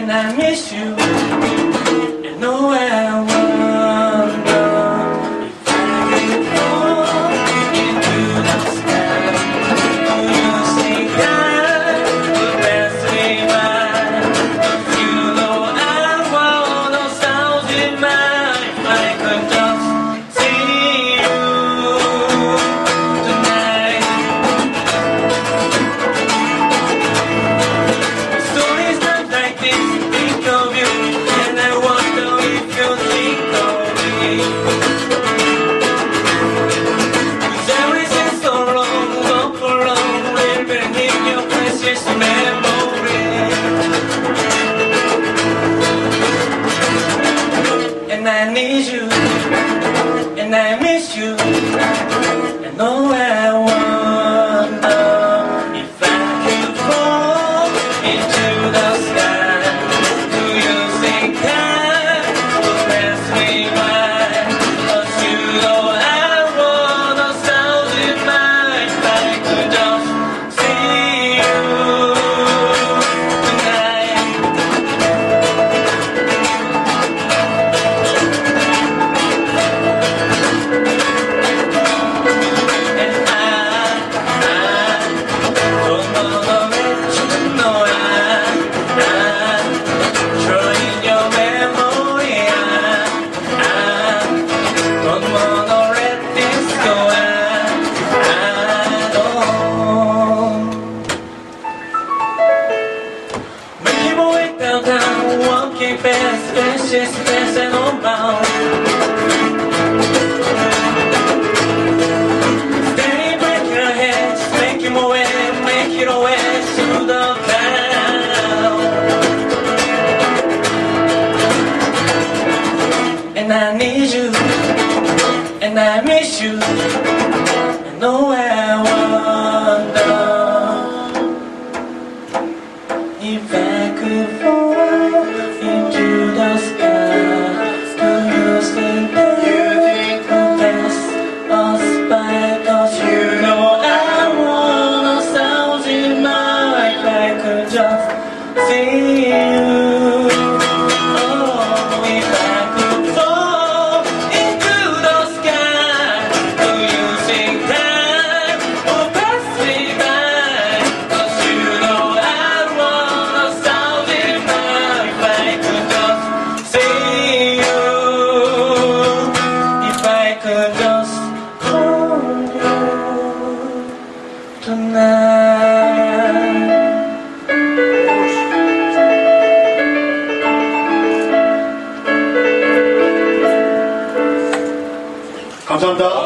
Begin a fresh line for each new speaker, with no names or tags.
and I miss you. And no, I wonder if I could fall into the sky. Do you think I would pass me by? If you know I want 1,000 miles, if I could just see you tonight. The story's not like this. Think of you, and I wonder if you think of me. 'Cause everything's so wrong, so wrong, living in your precious memory. And I need you, and I miss you, and oh, I wonder if I could fall into the sky. Do you think I would pass me by? 'Cause you know I want 1,000 miles, if I could just see you tonight. And I don't wanna let you know I'm trying your memory. I don't wanna let this go. I don't. Making my way downtown, walking fast, faces passing on bound. Steady breaking your head, just making my way, making our way to the town. And I need you, and I miss you, and oh, I wonder if I could fall into the sky. Do you think that you could pass us by? 'Cause you know I want 1,000 miles, if I could just see you. Oh, if I could fall into the sky, do you think time will pass me by? 'Cause you know I want 1,000 miles, if I could just see you. If I could just hold you tonight.
감사합니다.